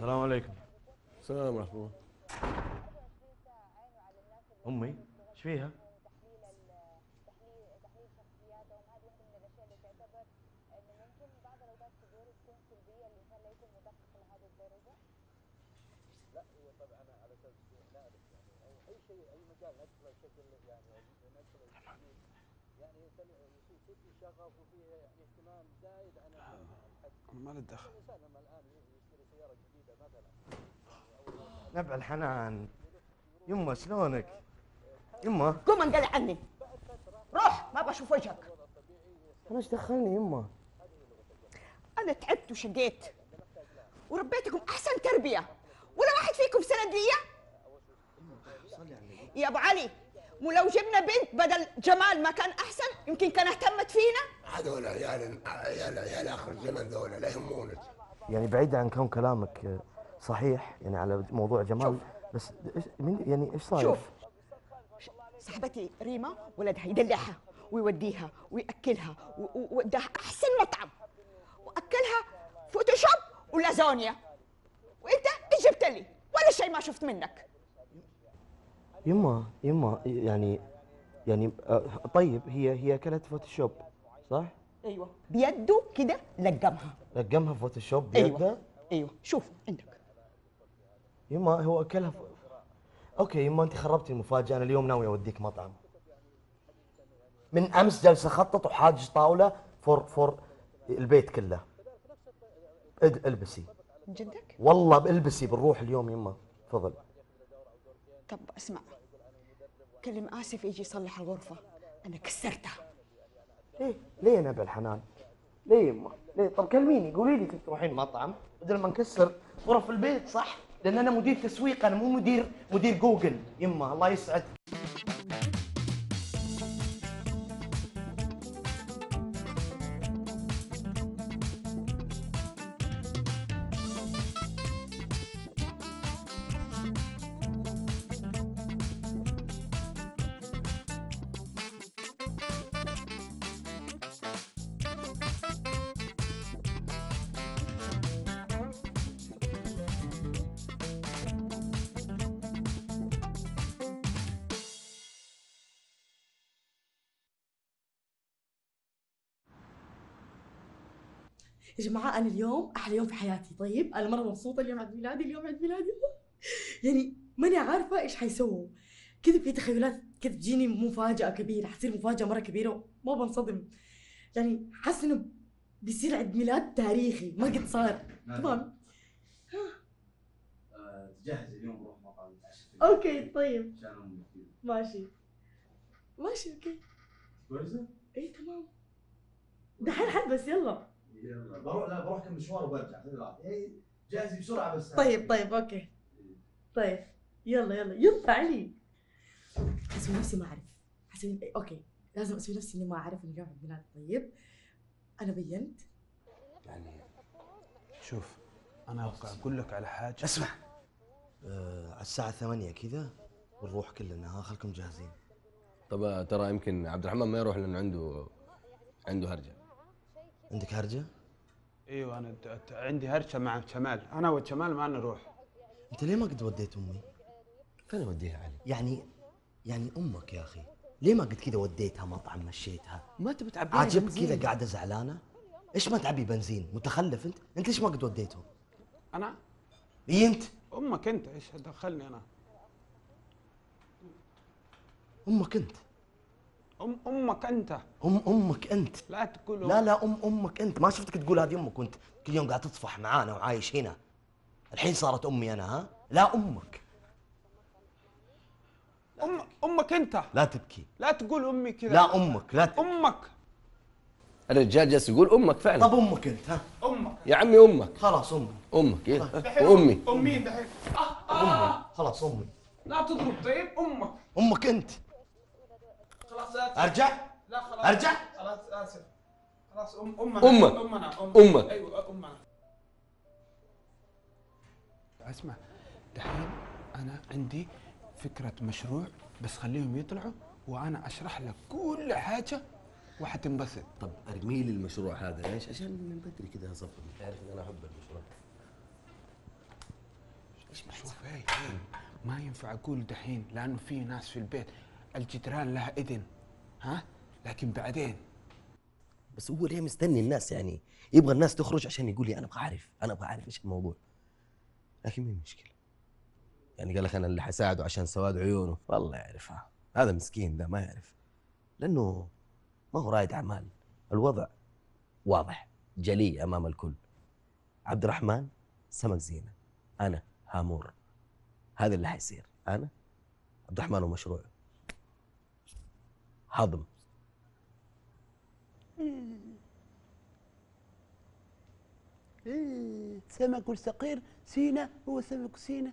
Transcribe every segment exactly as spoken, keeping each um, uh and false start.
السلام عليكم. السلام ورحمة الله. امي ايش فيها؟ ما له دخل. نبع الحنان. يمه شلونك؟ يمه قوم انقلع عني، روح ما بشوف وجهك. انا ايش دخلني يمه؟ انا تعبت وشقيت وربيتكم احسن تربيه، ولا واحد فيكم سند لي. يا ابو علي، ولو جبنا بنت بدل جمال ما كان احسن؟ يمكن كان اهتمت فينا. هذول عيال عيال عيال اخر الزمن ذولا لا يهمونك. يعني بعيد عن كون كلامك صحيح يعني على موضوع جمال، شوف. بس إيش من يعني ايش صاير؟ شوف صاحبتي ريما ولدها يدلعها ويوديها وياكلها ووداها احسن مطعم واكلها فوتوشوب ولازونيا، وانت ايش جبت لي؟ ولا شيء ما شفت منك. يمه يمه يعني يعني آه طيب هي هي اكلت فوتوشوب صح؟ ايوه بيده كده لقمها. لقمها فوتوشوب بيده؟ ايوه ايوه شوف عندك. يما هو اكلها ف... اوكي يما انت خربتي المفاجاه، انا اليوم ناوي اوديك مطعم. من امس جالس اخطط وحاجز طاوله فور فور البيت كله. اد- البسي. من جدك؟ والله بالبسي بنروح اليوم يما، تفضل. طب اسمع، كلم اسف يجي يصلح الغرفه، انا كسرتها. ليه؟ ليه يا نبع الحنان؟ ليه يما؟ ليه؟ طب كلميني قولي لي كنت تروحين مطعم بدل ما نكسر غرف البيت صح؟ لان انا مدير تسويق، انا مو مدير مدير جوجل يما الله يسعد. يا جماعة أنا اليوم أحلى يوم في حياتي. طيب أنا مرة مبسوطة اليوم عيد ميلادي، اليوم عيد ميلادي يعني ماني عارفة إيش حيسووا. كذا في تخيلات كذا تجيني مفاجأة كبيرة، حتصير مفاجأة مرة كبيرة وما بنصدم. يعني حاسة إنه بيصير عيد ميلاد تاريخي ما قد صار. تمام. تجهز اليوم بروح مطعم نتعشى فيه. أوكي طيب. عشان امي كذا. ماشي. ماشي أوكي. كويسة؟ إيه تمام. دحين حلبس يلا. يلا بروح لا بروح كم مشوار وبرجع خذي راحتك. اي جهزي بسرعة بس. طيب طيب أوكي. طيب يلا يلا يلا علي. اسوي نفسي ما اعرف. حسوي اوكي لازم اسوي نفسي اني ما اعرف انه اليوم عيد ميلاد. طيب انا بينت يعني شوف انا اقول لك على حاجة. اسمع آه على الساعة ثمانية كذا ونروح كلنا، ها خلكم جاهزين. طب ترى يمكن عبد الرحمن ما يروح لانه عنده عنده هرجة. عندك هرجة؟ ايوه انا د- د- عندي هرجة مع شمال، انا وشمال ما نروح. انت ليه ما قد وديت امي؟ فين اوديها علي؟ يعني يعني امك يا اخي ليه ما قد كذا وديتها مطعم مشيتها؟ ما تبي تعبي عاجبك كذا قاعده زعلانه؟ ايش ما تعبي بنزين؟ متخلف انت، انت ليش ما قد وديتهم؟ انا؟ اي انت؟ امك انت ايش دخلني انا؟ امك انت. ام امك انت. ام امك انت. لا تقول لا لا ام امك انت، ما شفتك تقول هذه امك وانت كل يوم قاعد تطفح معانا وعايش هنا. الحين صارت امي انا ها؟ لا امك. ام امك انت. لا تبكي. لا تقول امي كذا. لا امك لا تبكي. امك. الرجال جالس يقول امك فعلا. طب امك انت ها؟ امك يا عمي امك. خلاص امي. امك ايه وامي. امي دحين. امي خلاص امي. لا تضرب. طيب امك. امك انت. خلاص لا ارجع؟ لا خلاص ارجع؟ خلاص اسف. خلاص ام امنا امك. امنا امك. ايوه امنا. اسمع دحين انا عندي فكرة مشروع بس خليهم يطلعوا وانا اشرح لك كل حاجة وحتنبسط. طب ارمي لي المشروع هذا ليش؟ عشان من بدري كذا اصفق، تعرف ان انا احب المشروع. شوف هي هي ما ينفع اقول دحين لانه في ناس في البيت الجدران لها اذن، ها؟ لكن بعدين بس هو ليه مستني الناس يعني؟ يبغى الناس تخرج عشان يقول لي انا ابغى اعرف، انا ابغى اعرف ايش الموضوع. لكن مين مشكله؟ يعني قال لك انا اللي حساعده عشان سواد عيونه، والله يعرفها. هذا مسكين ده ما يعرف، لانه ما هو رائد اعمال. الوضع واضح جلي امام الكل. عبد الرحمن سمك زينه، انا هامور. هذا اللي حيصير. انا عبد الرحمن ومشروع هضم. إيه سمك الصقير سينا هو سمك سينا.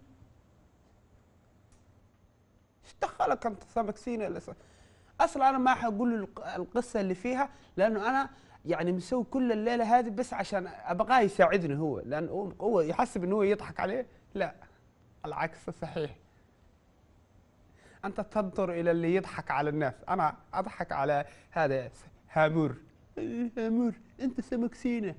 ايش دخلك انت سمك سينا اللي ص... اصلا انا ما حقول القصه اللي فيها، لانه انا يعني مسوي كل الليله هذه بس عشان ابغاه يساعدني هو، لانه هو يحسب انه هو يضحك عليه. لا العكس صحيح. انت تنظر الى اللي يضحك على الناس، انا اضحك على هذا هامور. إيه هامور انت سمك سينا.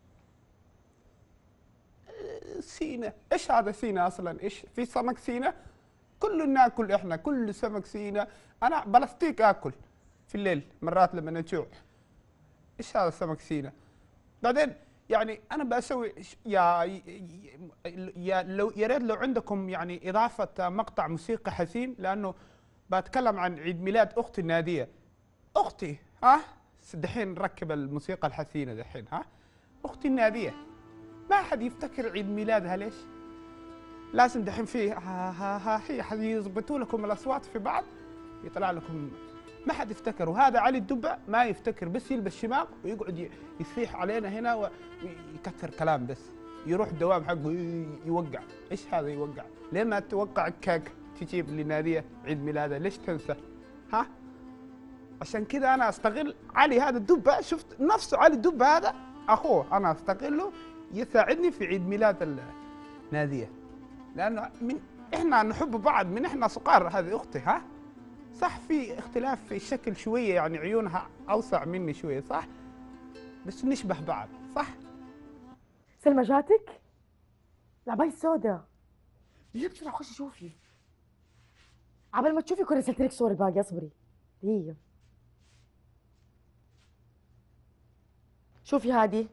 سينا ايش هذا سينا اصلا؟ ايش في سمك سينا؟ كل ناكل احنا كل سمك سينا. انا بلاستيك اكل في الليل مرات لما نجوع. ايش هذا سمك سينا؟ بعدين يعني انا بسوي يا يا لو يا ريت لو عندكم يعني اضافه مقطع موسيقى حزين، لانه بتكلم عن عيد ميلاد اختي ناديه. اختي ها دحين نركب الموسيقى الحزينه دحين. ها اختي ناديه ما حد يفتكر عيد ميلادها. ليش؟ لازم دحين في ها ها ها هي حيظبطوا لكم الاصوات في بعض يطلع لكم ما حد يفتكر. وهذا علي الدبع ما يفتكر، بس يلبس شماغ ويقعد يصيح علينا هنا ويكثر كلام، بس يروح الدوام حقه يوقع. ايش هذا يوقع؟ ليه ما توقع كيك تجيب لناديه عيد ميلادها؟ ليش تنسى؟ ها؟ عشان كذا انا استغل علي هذا الدبع. شفت نفسه علي الدبع هذا اخوه، انا استغله يساعدني في عيد ميلاد ناديه، لانه من احنا نحب بعض من احنا صغار. هذه اختي. ها صح في اختلاف في الشكل شويه، يعني عيونها اوسع مني شويه صح، بس نشبه بعض صح. سلمى جاتك؟ العباية السوداء. ليه بسرعة خشي شوفي. عبال ما تشوفي كنت رسلت لك صور الباقي. اصبري هي. شوفي هذه.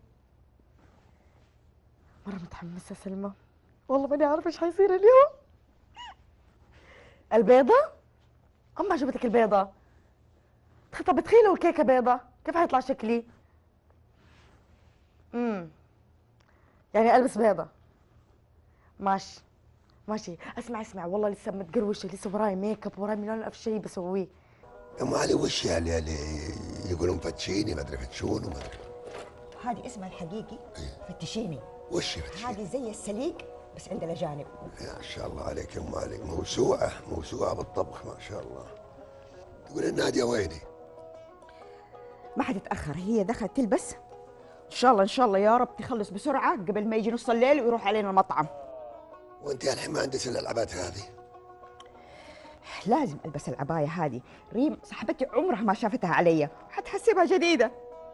مرة متحمسة سلمى، والله ماني عارفة ايش حيصير اليوم. البيضة؟ أم عجبتك البيضة؟ طب تخيلوا الكيكة بيضة، كيف حيطلع شكلي؟ امم يعني ألبس بيضة. ماشي ماشي. اسمع اسمع والله لسه متقروشة، لسه وراي ميك اب، وراي مليون ألف شيء بسويه. يا ام علي وش يعني اللي يقولون فتشيني ما ادري فتشون وما ادري. هذه اسمها الحقيقي فتشيني. وش فتشيني؟ هذه زي السليق بس عند الاجانب. يا شاء الله عليك يا ام علي، موسوعه موسوعه بالطبخ ما شاء الله. تقول ناديه ويني؟ ما حتتاخر، هي دخلت تلبس ان شاء الله ان شاء الله يا رب تخلص بسرعه قبل ما يجي نص الليل ويروح علينا المطعم. وانت الحين ما عندك الا العبات هذه؟ لازم البس العبايه هذه. ريم صاحبتي عمرها ما شافتها علي، حتحسبها جديده.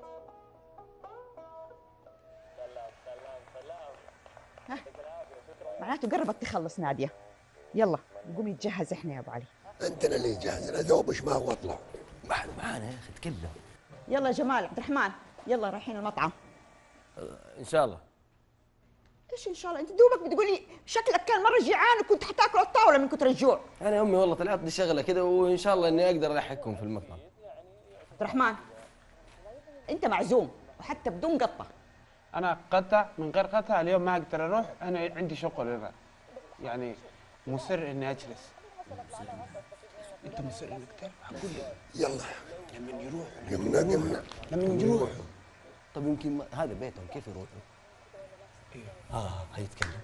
ها معناته قربت تخلص ناديه. يلا نقوم نتجهز احنا يا ابو علي. انت اللي جاهز، انا ذوبش ما هو اطلع. ما حد معانا يا اخي تكلم. يلا يا جمال عبد الرحمن يلا رايحين المطعم. ان شاء الله. ايش ان شاء الله؟ انت دوبك بتقولي شكلك كان مره جيعان وكنت حتاكل الطاوله من كتر الجوع. انا امي والله طلعت لي شغله كده، وان شاء الله اني اقدر الحقكم في المطعم. عبد الرحمن انت معزوم وحتى بدون قطه. انا قطع من غير قطع اليوم ما اقدر اروح، انا عندي شغل يعني مصر اني اجلس. انت مصر انك تروح؟ اقول لك يلا لما يروح قمنا قمنا لما يروح. طب يمكن ما... هذا بيتهم كيف يروحوا؟ إيه؟ اه هيتكلم.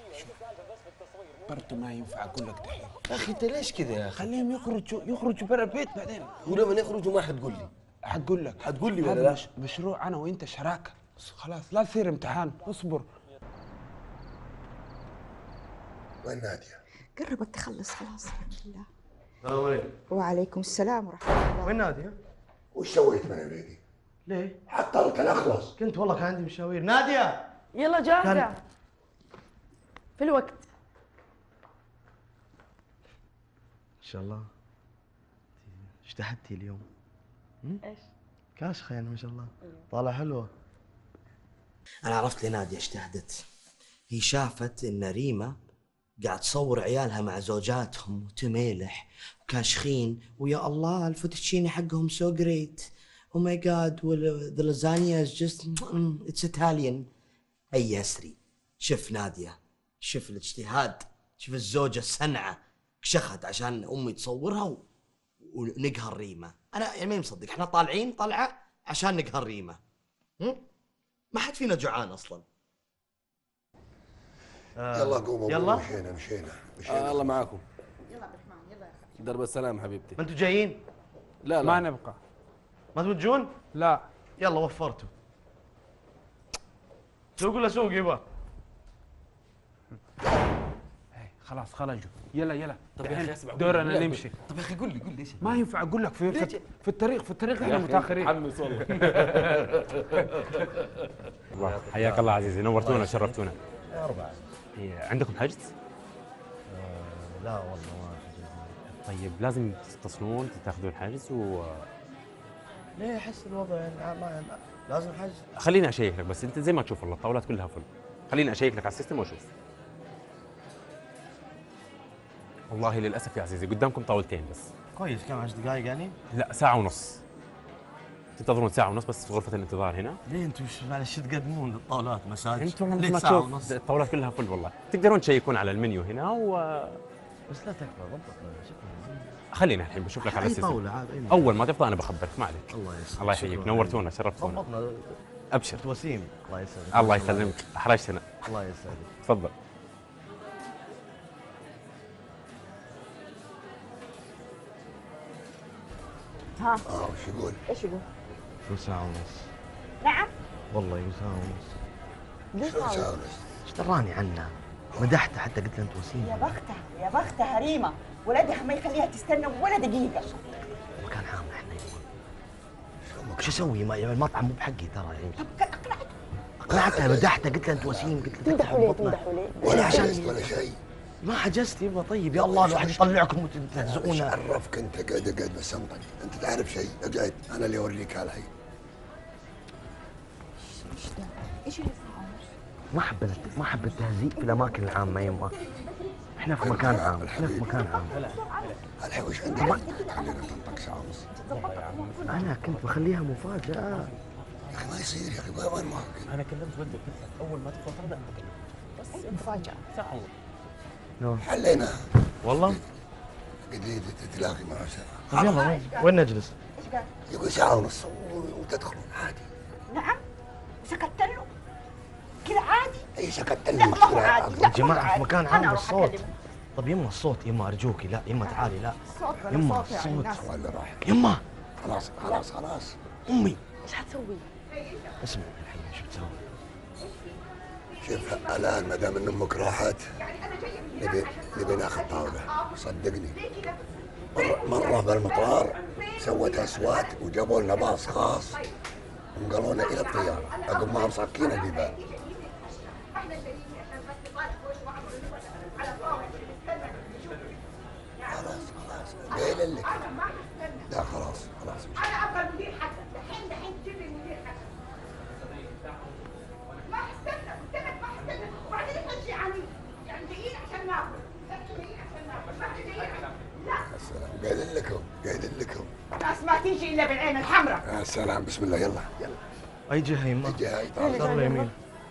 برضه ما ينفع اقول لك دحين. يا اخي انت ليش كذا يا اخي؟ خليهم يخرجوا يخرجوا برا البيت بعدين. ولما يخرجوا ما حتقول لي. حتقول لك حتقول لي ولا هذا لا؟ مش مشروع انا وانت شراكه، بس خلاص لا تصير امتحان، اصبر. وين ناديه؟ قربت تخلص خلاص الحمد لله. السلام عليكم. وعليكم السلام ورحمه الله. وين ناديه؟ وش سويت من وليدي؟ ليه؟ حطلت الاخلص. كنت والله كان عندي مشاوير. ناديه يلا جاهزة كان- في الوقت. شاء الله. اجتهدتي اليوم؟ ايش؟ كاشخه يعني ما شاء الله. طالع حلوه. انا عرفت ليه ناديه اجتهدت. هي شافت ان ريما قاعد تصور عيالها مع زوجاتهم وتميلح وكاشخين، ويا الله الفوتوتشيني حقهم سو جريت، او ماي جاد ذا لازانيا از جست اتس ايطاليان. اي يسري، شوف ناديه، شوف الاجتهاد، شوف الزوجه السنعه كشخت عشان امي تصورها و... ونقهر ريما. انا يعني ما مصدق احنا طالعين طلعه عشان نقهر ريما. هم؟ ما حد فينا جوعان اصلا. آه. يلا قوموا يلا. مشينا مشينا مشينا آه الله معاكم. يلا عبد الرحمن يلا يا اخي. درب السلام حبيبتي. ما انتوا جايين؟ لا ما لا نبقى. ما توجون؟ لا يلا وفرتوا. سوق ولا سوق يبا؟ إيه، خلاص خرجوا. يلا يلا. طب يا اخي اسمع، دورنا لا، نمشي. طب يا اخي قول لي قول لي ايش ما ينفع اقول لك في في, في الطريق في الطريق احنا يا أخي متاخرين. متحمس والله. الله حياك الله عزيزي، نورتونا شرفتونا. أربعة. إيه، عندكم حجز؟ آه لا والله ما حجزنا. طيب لازم تتصلون تاخذون حجز و ليه احس الوضع يعني ما ما- لازم حجز. خليني اشيك لك، بس انت زي ما تشوف والله الطاولات كلها فل. خليني اشيك لك على السيستم واشوف. والله للاسف يا عزيزي قدامكم طاولتين بس. كويس كم عشر دقائق يعني؟ لا ساعة ونص. تنتظرون ساعة ونص بس في غرفة الانتظار هنا. ليه انتم وش معلش تقدمون الطاولات مساج؟ انتم ليه مثل ما ساعة تشوف ونص؟ الطاولات كلها فل والله. تقدرون تشيكون على المنيو هنا و بس لا تكفى ضبطنا شكرا. خلينا الحين بشوف لك على اي السيستم. طاولة عاد أي اول ما تفضى انا بخبرك ما عليك. الله يسلمك. الله يحييك، شكراً. نورتونا شرفتونا. ضبطنا. ابشر. وسيم الله يسلمك. الله يسلمك، احرجتنا. الله يسلمك. تفضل. ها اه وش يقول؟ ايش يقول؟ شو ساعة ونص؟ نعم. والله يقول ساعة ونص. ليش شو هذا؟ ساعة ونص؟ ايش دراني عنها؟ مدحتها حتى قلت لها انت وسيم. يا بختها يا بختها ريما، ولدها ما يخليها تستنى ولا دقيقة. مكان عام احنا يبغى. شو اسوي؟ ما يعني المطعم مو بحقي ترى يعني. طب كان اقنعته. اقنعتها مدحتها قلت لها انت وسيم، قلت لها تمدحوا ليه بطنها. تمدحوا ليه؟ ولا عشان- حجزت ولا شيء. ما حجزت يبغى. طيب يا الله الواحد يطلعكم وتهزؤونا. ايش عرفك انت قاعد قاعد بس انطق، انت تعرف شيء، اقعد انا اللي اوريك على هي. ايش اللي ساعة ونص؟ ما احب ما احب التهزيء في الاماكن العامه يما. احنا في مكان عام، احنا في مكان عام. الحين وش عندك؟ خلينا ننطق ساعة ونص. انا كنت بخليها مفاجاه. يا اخي ما يصير يا اخي وين ما انا كلمت ولدك قلت لك اول ما تفضى ابدا بس مفاجأة. ساعة ونص. حلينا. والله قد تتلاقي مع ساعة. طيب يلا وين وين نجلس؟ ايش قال؟ يقول ساعة ونص و- وتدخلون عادي. نعم. سكت له كذا عادي. اي سكت لا ما هو عادي. لا يا جماعه في مكان عام أنا أروح بالصوت. أكلمه. طب يما الصوت يما ارجوكي. لا يما تعالي. لا الصوت ولا يما صوت يعني الصوت. الناس. ولا راح. يما خلاص خلاص خلاص. امي ايش حتسوي؟ اسمع الحين شو بتسوي؟ شوف الان ما دام ان امك راحت نبي نبي ناخذ طاوله صدقني. مرة, مرة بالمطار سوت اصوات وجابوا لنا باص خاص ونقلونا الى الطياره، عقب ما مسكين البيبان. خلاص خلاص قايل لك. لا خلاص خلاص مش. انا ابغى المدير حقك دحين دحين تجيب لي المدير حقك. ما حستنى قلت لك ما حستنى وبعدين تمشي عني يعني جايين عشان ناكل. جايين عشان ناكل ما إحنا جايين عشان- لا السلام قايل لكم قايل لكم. الناس ما تيجي الا بالعين الحمراء. يا سلام بسم الله يلا يلا. اي جهه يما؟ اجي هاي طاوله. يلا يمين.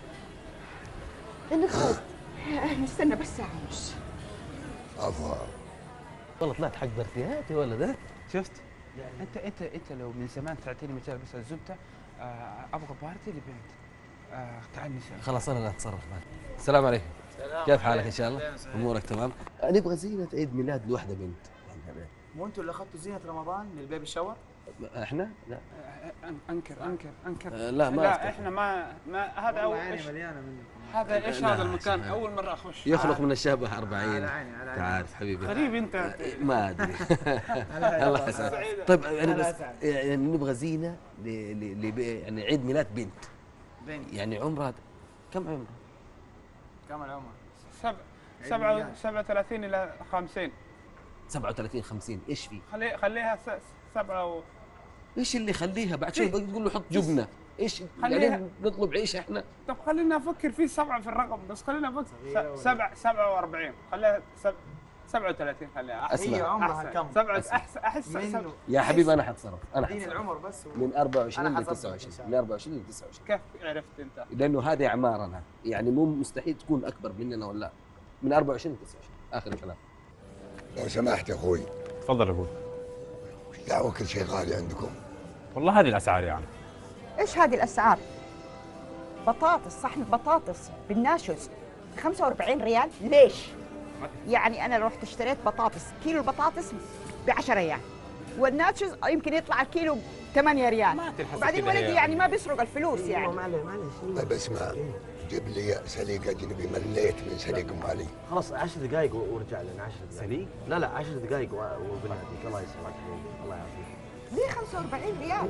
نستنى بس ساعة ونص. افضل. والله طلعت حق برثياتي ولا ده. شفت؟ انت انت انت لو من زمان تعطيني مثال بس الزبده آه، ابغى بارتي لبنت آه، تعال نسال. خلاص انا اللي اتصرف معك. السلام عليكم. كيف حالك ان شاء الله؟ امورك تمام؟ نبغى زينة عيد ميلاد لوحده بنت. مو انتوا اللي اخذتوا زينه رمضان للبيبي شاور؟ احنا؟ لا. آه، أن- انكر انكر انكر. آه، لا ما لا أفتكر. احنا ما ما هذا اول إيش- مليانه منكم. هذا ايش لا، هذا المكان سبحان اول مره اخش. يخلق من الشبه أربعين. على عيني على عيني. تعرف حبيبي. غريب انت. ما ادري. الله يسعدك. طيب يعني بس يعني نبغى زينه ل ل ل يعني عيد ميلاد بنت. بنت يعني عمرها كم عمرها؟ كم العمر؟ سبع سبعة سبعة وثلاثين إلى خمسين. سبعة وثلاثين خمسين ايش في؟ خلي خليها س- سبعة و... ايش اللي خليها بعد شوي تقول له حط جبنه ايش خليها- يعني نطلب عيش احنا؟ طب خلينا نفكر في سبعة في الرقم بس خلينا نفكر س- سبعة سبعة وأربعين خليها سب... سبعة وثلاثين خليها اسمع. هي عمرها أحسن. كم؟ سبعة أسمع. أحس أحس من- سبعة. يا حبيبي انا حتصرف انا دين حتصرف العمر بس و... من أربعة وعشرين أنا ل حصلت تسعة إن شاء وعشرين الله. من أربعة وعشرين ل تسعة وعشرين كيف عرفت أنت؟ لانه هذه اعمارنا يعني مو مستحيل تكون اكبر مننا ولا من أربعة وعشرين ل تسعة وعشرين اخر الكلام. لو سمحت يا اخوي، تفضل ابوي. دعوة كل شيء غالي عندكم. والله هذه الاسعار يعني. ايش هذه الاسعار؟ بطاطس، صحن بطاطس بالناشز خمسة وأربعين ريال، ليش؟ يعني انا لو رحت اشتريت بطاطس، كيلو البطاطس ب عشرة ريال والناتشز يمكن يطلع الكيلو ب ثمانية ريال. ما تنحسب وبعدين كده ولدي يعني. يعني ما بيسرق الفلوس يعني. معلش معلش طيب اسمع، جيب لي سليق اجنبي، مليت من سليق ام علي. خلاص عشر دقائق ورجع لنا عشر دقائق. سليق؟ لا لا عشر دقائق وبناديك. الله يسلمك حبيبي، الله يعافيك. ليه خمسة وأربعين ريال؟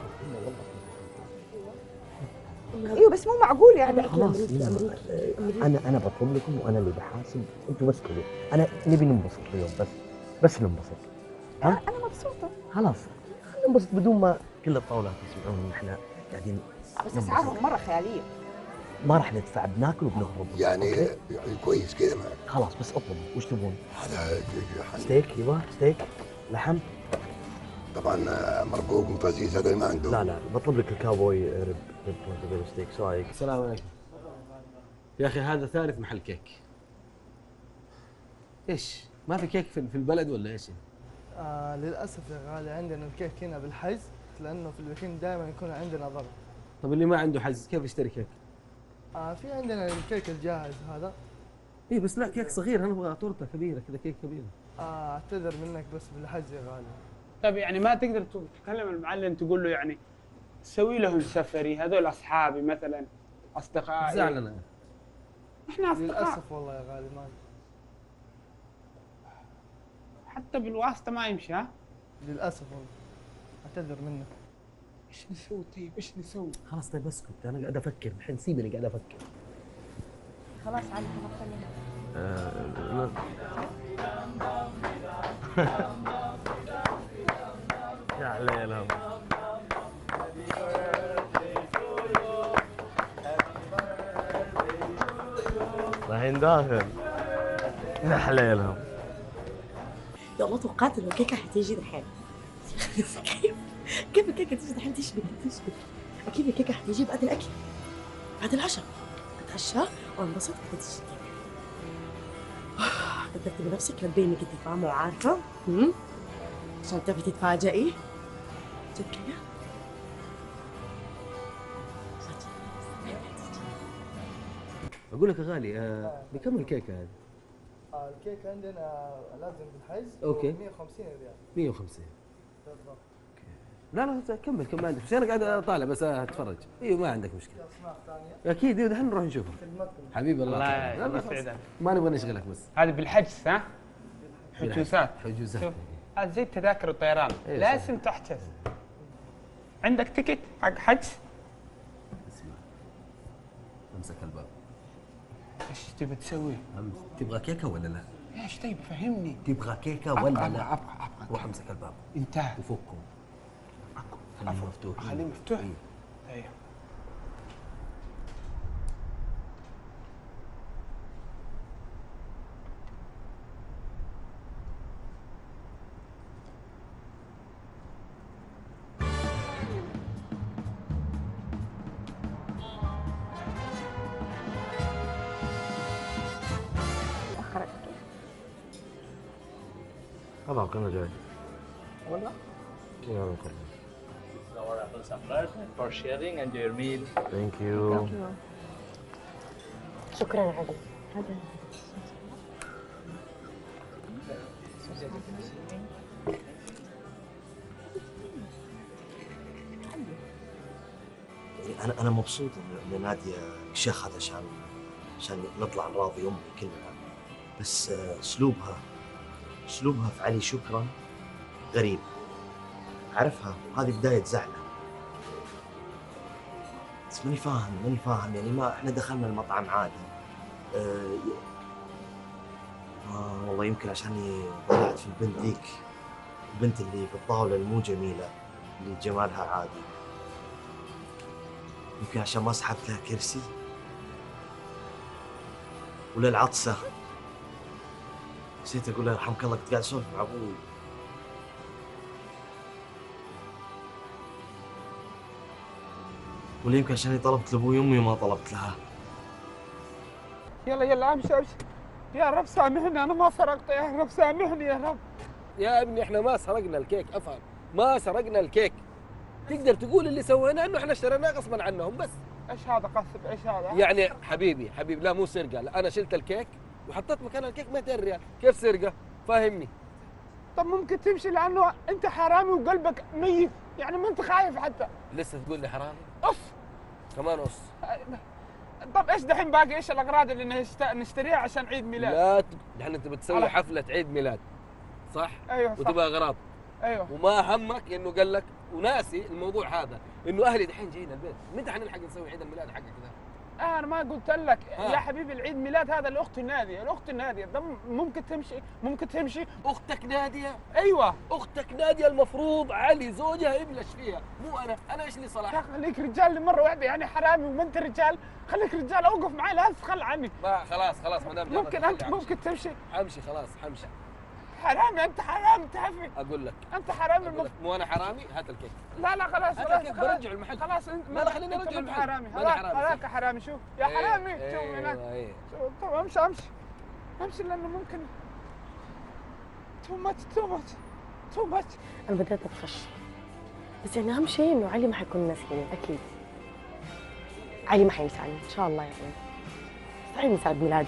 ايوه بس مو معقول يعني. خلاص انا انا بطلب لكم وانا اللي بحاسب، انتوا بس كذا. انا نبي ننبسط اليوم بس بس ننبسط. ها؟ انا مبسوطه خلاص ننبسط بدون ما كل الطاولات يسمعون ان احنا قاعدين بس اسعارهم مره خياليه. ما راح ندفع، بناكل وبنخرب. يعني أوكي؟ يعني كويس كذا معك. خلاص بس اطلبوا وش تبون؟ هذا ج- ج- ستيك يبا ستيك لحم. طبعا آه، مرقوق وفزيز هذا ما عنده. لا لا بطلب لك الكاوبوي رب رب رب ستيك. ايش رايك؟ السلام عليكم. يا اخي هذا ثالث محل كيك. ايش؟ ما في كيك في في البلد ولا ايش؟ آه للأسف يا غالي عندنا الكيك هنا بالحجز، لأنه في الويكند دائما يكون عندنا ضرب. طب اللي ما عنده حجز كيف يشتري كيك؟ آه في عندنا الكيك الجاهز هذا. اي بس لا كيك صغير، انا ابغى تورته كبيره كذا، كيك كبيره. آه اعتذر منك بس بالحجز يا غالي. طيب يعني ما تقدر تكلم المعلم تقول له يعني سوي لهم سفري، هذول اصحابي مثلا اصدقائي. زعل انا. احنا اصدقاء للأسف والله يا غالي ما حتى بالواسطه ما يمشي. ها للأسف والله اعتذر منك. ايش نسوي طيب؟ ايش نسوي؟ خلاص طيب اسكت، انا قاعد افكر الحين، سيبني قاعد افكر. خلاص علي خلينا. آه، يا عليلهم. رايحين داخل. يا حليلهم. يا الله توقعت انه الكيكه حتيجي دحين. كيف كيف الكيكه تيجي دحين تشبك تشبك؟ اكيد الكيكه حتيجي بعد الاكل، بعد العشاء. اتعشى وانبسط بعد تيجي الكيكه. قدرتي بنفسك لبيني كنت فاهمه وعارفه؟ امم عشان تبي تتفاجئي. جد كذا؟ اقول لك يا غالي آه بكم الكيكه هذه؟ آه الكيك عندنا لازم بالحجز. أوكي. مية وخمسين ريال. مية وخمسين. بالضبط. لا لا كمل كمل عندك، بس انا قاعد اطالع بس اتفرج. ايوه ما عندك مشكله. في أسماء ثانية. اكيد ايوه دحين نروح نشوفه. خدمتكم. حبيبي الله الله يخليك. لا، لا، يسعدك. خلاص. ما نبغى نشغلك بس. هذه بالحجز ها؟ حجوزات. حجوزات. شوف هذا زي تذاكر الطيران، إيه لازم تحجز. عندك تيكت حق حجز؟ اسمع امسك الباب. ايش تبي تسوي؟ أم- تبغى كيكه ولا لا؟ ايش طيب فهمني. تبغى كيكه أبغى- ولا أبغى- لا؟ أبغى أبغى روح امسك الباب انتهى. وفكه. خليه مفتوح. خليه مفتوح. إيه. ايوه. تاخرت خلاص كنا جاي. والله. يلا نخلص. for sharing and your meal. ثانك يو. شكرا علي. هذا انا انا مبسوط ان إن ناديه شيخت عشان عشان نطلع نراضي امي كلنا، بس آه، اسلوبها اسلوبها في علي شكرا غريب. اعرفها هذه بدايه زعلها، بس ماني فاهم ماني فاهم يعني ما احنا دخلنا المطعم عادي. آه، آه والله يمكن عشاني طلعت في البنت ذيك، البنت اللي في الطاولة المو جميلة اللي جمالها عادي. يمكن عشان ما سحبت لها كرسي. ولا العطسة، نسيت اقول لها يرحمك الله كنت قاعد اسولف مع ابوي. ولا يمكن عشان طلبت لابوي وامي وما طلبت لها. يلا يلا امشي امشي. يا رب سامحني انا ما سرقت، يا رب سامحني يا رب. يا ابني احنا ما سرقنا الكيك، افهم، ما سرقنا الكيك. تقدر تقول اللي سويناه انه احنا اشتريناه غصبا عنهم بس. ايش هذا قصب؟ ايش هذا؟ يعني حبيبي حبيبي لا مو سرقه، لا انا شلت الكيك وحطيت مكان الكيك مئتين ريال، كيف سرقه؟ فاهمني؟ طب ممكن تمشي لانه انت حرامي وقلبك ميت، يعني ما انت خايف حتى. لسه تقول لي حرامي؟ اف كمان أص. طب ايش دحين باقي؟ ايش الاغراض اللي نشت- نشتريها عشان عيد ميلاد؟ لا ت- دحين انت بتسوي على- حفله عيد ميلاد صح؟ ايوه صح. وتبغى اغراض. ايوه. وما همك انه قال لك وناسي الموضوع هذا انه اهلي دحين جايين البيت، متى حنلحق نسوي عيد الميلاد حقك ذا؟ آه انا ما قلت لك آه. يا حبيبي العيد ميلاد هذا لاختي ناديه، الاخت ناديه ده ممكن تمشي، ممكن تمشي. اختك ناديه؟ ايوه اختك ناديه المفروض علي زوجها يبلش فيها، مو انا، انا ايش لي صلاح؟ يا اخي خليك رجال لمره واحده، يعني حرامي وما انت رجال، خليك رجال اوقف معي لا تتخلى عني. ما خلاص خلاص ما دام ممكن انت ممكن تمشي. حمشي خلاص حمشي. حرامي انت حرامي تعرفي. اقول لك انت حرامي أقول لك مو انا حرامي، هات الكيك. لا لا خلاص هات خلاص الكيك خلاص برجع المحل. خلاص انت لا لا خليني انت ارجع ما أنت المحل. حرامي. ماني هذاك حرامي هذاك حرامي. شوف يا إيه، حرامي إيه، شوف هناك. إيه. شوف، طب امشي امشي امشي لانه ممكن تو ماتش تو ماتش تو ماتش. انا بديت اتخش، بس يعني اهم شيء انه علي ما حيكون ناسيني اكيد. علي ما حينساني ان شاء الله، يعني مستحيل ينسى عيد ميلادي.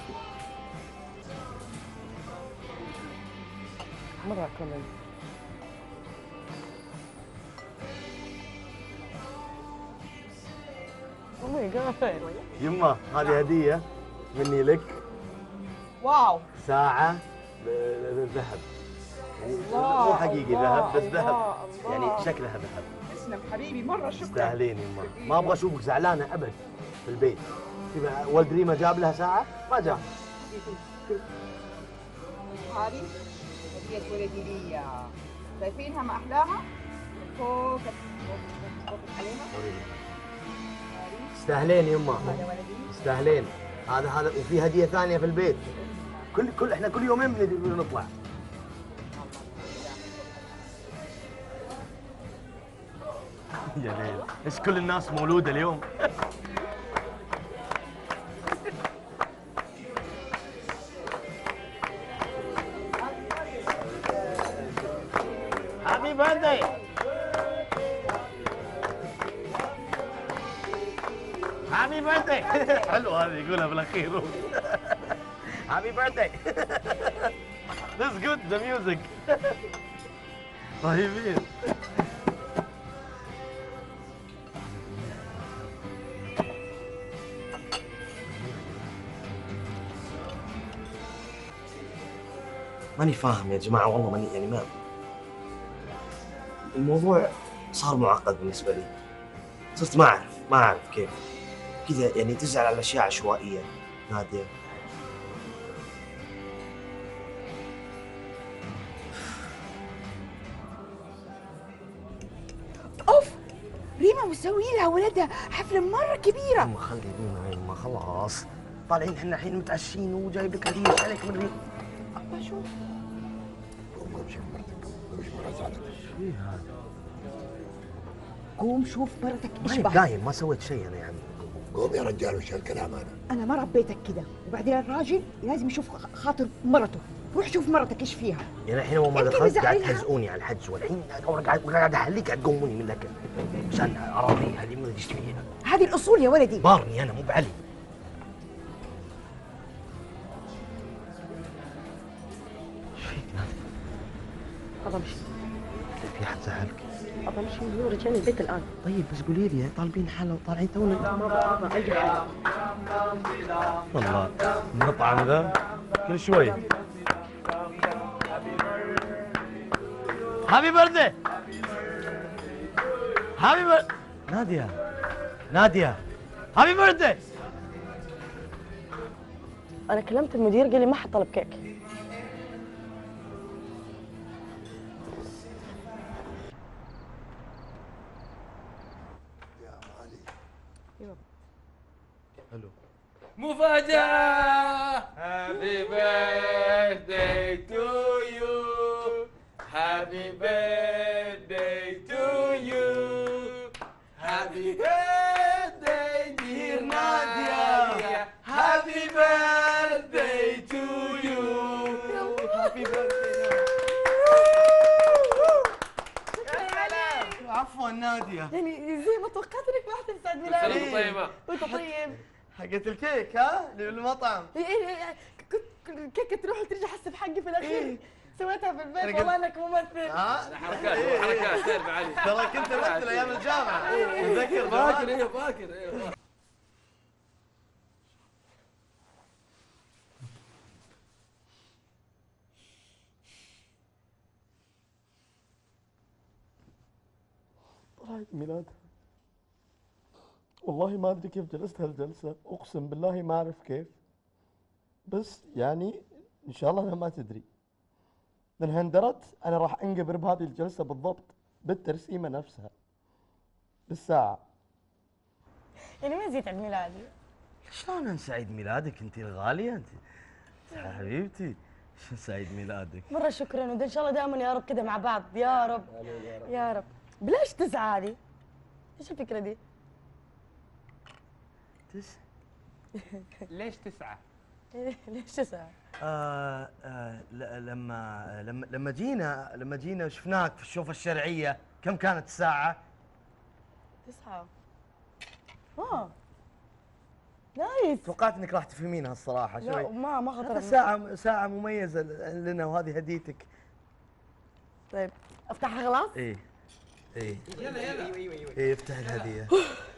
مرة كمان او ماي جاد. يما هذه هدية مني لك، واو ساعة ب- ذهب. الله، مو حقيقي الله، ذهب بس ذهب، الله، الله. يعني شكلها ذهب. تسلم حبيبي مره شكرا. تستاهلين يما، ما ابغى اشوفك زعلانة ابد في البيت. تبع ولد ريما جاب لها ساعة؟ ما جاب. هذه هدية ولدي لي، شايفينها ما أحلاها؟ فوق فوق عليها. تستاهلين يما، هذا ولدي. تستاهلين. هذا هذا وفي هدية ثانية في البيت. كل كل احنا كل يومين بن- بنطلع. يا ليل، ايش كل الناس مولودة اليوم؟ هابي بيرثداي. هابي بيرثداي. حلو هذه يقولها بالاخير. هابي بيرثداي. This good the music. رهيبين. ماني فاهم يا جماعة، والله ماني يعني ما الموضوع صار معقد بالنسبة لي. صرت ما أعرف ما أعرف كيف كذا يعني تزعل على أشياء عشوائية نادية. اوف ريما مسوي لها ولدها حفله مره كبيره. يما خلي ريما يما خلاص، طالعين احنا الحين متعشين وجايب لك هدية، ايش عليك من ريما؟ أبا شوف قوم شوف مرتك، قوم شوف مرة زعلت. ايه هذا؟ قوم شوف مرتك ايش ماني بها. قايم، ما سويت شيء انا يعني. قوم يا رجال وش هالكلام هذا؟ انا ما ربيتك كده، وبعدين الراجل لازم يشوف خاطر مرته. روح شوف مرتك ايش فيها. يعني الحين اول ما أنت دخلت قاعد مزعلها؟ تهزئوني على الحج، والحين قاعد قاعد احليك قاعد تقوموني من ذاك عشان اراضيها هذه ما ادري ايش فيها. هذه الاصول يا ولدي. بارني انا مو بعلي. ايش فيك نادي؟ ابى امشي، في احد زعلك؟ ابى امشي، هو رجعني البيت الان. طيب بس قولي لي طالبين حلا وطالعين تونا. ما ابغى اي حاجه. والله المطعم ذا كل شوي. هابي بردي. هابي بر نادية نادية هابي بردي. انا كلمت المدير قال لي ما حد طلب كيك. حلو. مفاجأة. Happy birthday to you. Happy birthday to you. Happy birthday dear Nadia. Happy birthday to you. Happy birthday. عفوا نادية. يعني زي ما توقعت انك ما حتنسى عيد ميلادي. كل سنة طيبة. وانت طيب. حقت الكيك ها اللي بالمطعم. ايه ايه كنت كيكه تروح وترجع حسب حقي في الاخير. إيه. سويتها في البيت أنا والله انك ممثل. ها حركات حركات سير بعلي. ترى كنت امثل ايام الجامعة. تذكر فاكر ايوه فاكر ايوه. عيد ميلادها. والله ما ادري كيف جلست هالجلسة، اقسم بالله ما اعرف كيف. بس يعني ان شاء الله انها ما تدري. لانها اندرت انا راح انقبر بهذه الجلسة بالضبط، بالترسيمة نفسها. بالساعة. يعني ما نسيت عيد ميلادي. شلون انسى عيد ميلادك انت الغالية انت؟ حبيبتي شو سعيد ميلادك. مرة شكرا وان شاء الله دائما يا رب كذا مع بعض يا رب. يا رب. بلاش تسعة هذه. ايش الفكرة دي؟ تسعة؟ ليش تسعة؟ ليش تسعة؟ آه آه لما لما لما جينا لما جينا شفناك في الشوفة الشرعية كم كانت الساعة؟ تسعة. اه نايس. توقعت انك راح تفهمينها الصراحة لا شوي. ما ما خطر. ساعة ساعة مميزة لنا وهذه هديتك. طيب افتحها خلاص؟ ايه ايه يلا يلا. ايه افتح الهدية.